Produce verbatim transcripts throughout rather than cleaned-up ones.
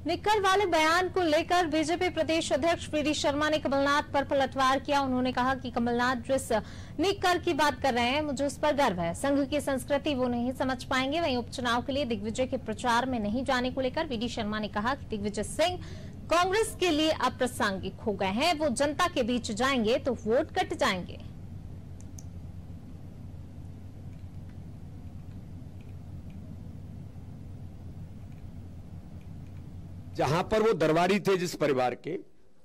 निक्कर वाले बयान को लेकर बीजेपी प्रदेश अध्यक्ष वी डी शर्मा ने कमलनाथ पर पलटवार किया। उन्होंने कहा कि कमलनाथ जिस निक्कर की बात कर रहे हैं मुझे उस पर गर्व है। संघ की संस्कृति वो नहीं समझ पाएंगे। वहीं उपचुनाव के लिए दिग्विजय के प्रचार में नहीं जाने को लेकर वी डी शर्मा ने कहा कि दिग्विजय सिंह कांग्रेस के लिए अप्रासंगिक हो गए हैं। वो जनता के बीच जाएंगे तो वोट कट जाएंगे। जहां पर वो दरबारी थे जिस परिवार के,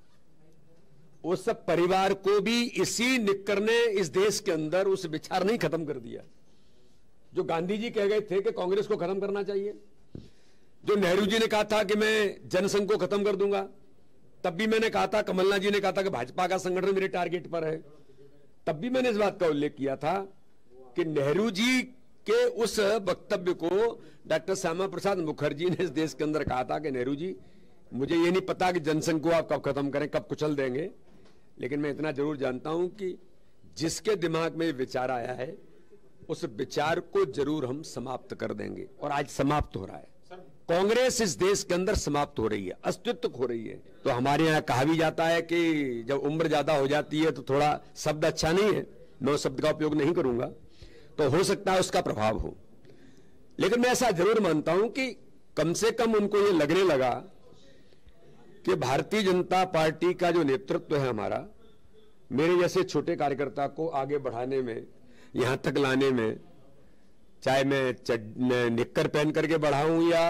उस परिवार को भी इसी निक्कर ने इस देश के अंदर उस विचार नहीं खत्म कर दिया जो गांधी जी कह गए थे कि कांग्रेस को खत्म करना चाहिए। जो नेहरू जी ने कहा था कि मैं जनसंघ को खत्म कर दूंगा, तब भी मैंने कहा था, कमलनाथ जी ने कहा था कि भाजपा का संगठन मेरे टारगेट पर है, तब भी मैंने इस बात का उल्लेख किया था कि नेहरू जी के उस वक्तव्य को डॉक्टर श्यामा प्रसाद मुखर्जी ने इस देश के अंदर कहा था कि नेहरू जी, मुझे ये नहीं पता कि जनसंघ को आप कब खत्म करें, कब कुचल देंगे, लेकिन मैं इतना जरूर जानता हूं कि जिसके दिमाग में विचार आया है उस विचार को जरूर हम समाप्त कर देंगे। और आज समाप्त हो रहा है। कांग्रेस इस देश के अंदर समाप्त हो रही है, अस्तित्व खो रही है। तो हमारे यहाँ कहा भी जाता है कि जब उम्र ज्यादा हो जाती है तो थोड़ा शब्द अच्छा नहीं है, मैं उस शब्द का उपयोग नहीं करूंगा, तो हो सकता है उसका प्रभाव हो। लेकिन मैं ऐसा जरूर मानता हूं कि कम से कम उनको ये लगने लगा कि भारतीय जनता पार्टी का जो नेतृत्व है हमारा, मेरे जैसे छोटे कार्यकर्ता को आगे बढ़ाने में, यहां तक लाने में, चाहे मैं निक्कर पहन करके बढ़ाऊं या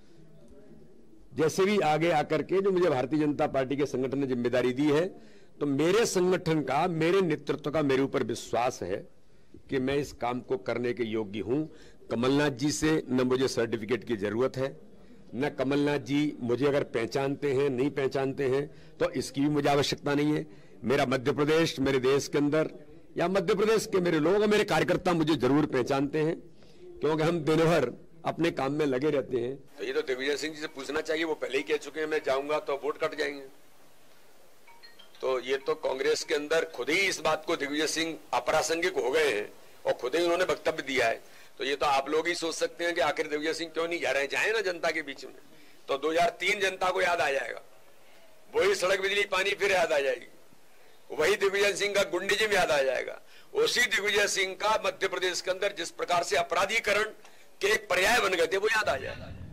जैसे भी आगे आकर के जो मुझे भारतीय जनता पार्टी के संगठन ने जिम्मेदारी दी है, तो मेरे संगठन का, मेरे नेतृत्व का मेरे ऊपर विश्वास है कि मैं इस काम को करने के योग्य हूं। कमलनाथ जी से न मुझे सर्टिफिकेट की जरूरत है, न कमलनाथ जी मुझे अगर पहचानते हैं, नहीं पहचानते हैं तो इसकी भी मुझे आवश्यकता नहीं है। मेरा मध्य प्रदेश, मेरे देश के अंदर या मध्य प्रदेश के मेरे लोग और मेरे कार्यकर्ता मुझे जरूर पहचानते हैं, क्योंकि हम दिन भर अपने काम में लगे रहते हैं। तो ये तो दिग्विजय सिंह जी से पूछना चाहिए, वो पहले ही कह चुके हैं मैं जाऊंगा तो वोट कट जाएंगे। तो ये तो कांग्रेस के अंदर खुद ही इस बात को दिग्विजय सिंह अप्रासंगिक हो गए हैं और खुद ही उन्होंने वक्तव्य दिया है। तो ये तो आप लोग ही सोच सकते हैं कि आखिर दिग्विजय सिंह क्यों नहीं जा रहे हैं। जाए ना जनता के बीच में, तो दो हज़ार तीन जनता को याद आ जाएगा, वही सड़क बिजली पानी फिर याद आ जाएगी, वही दिग्विजय सिंह का गुंडीजिम याद आ जाएगा, उसी दिग्विजय सिंह का मध्य प्रदेश के अंदर जिस प्रकार से अपराधीकरण के एक पर्याय बन गए थे वो याद आ जाएगा।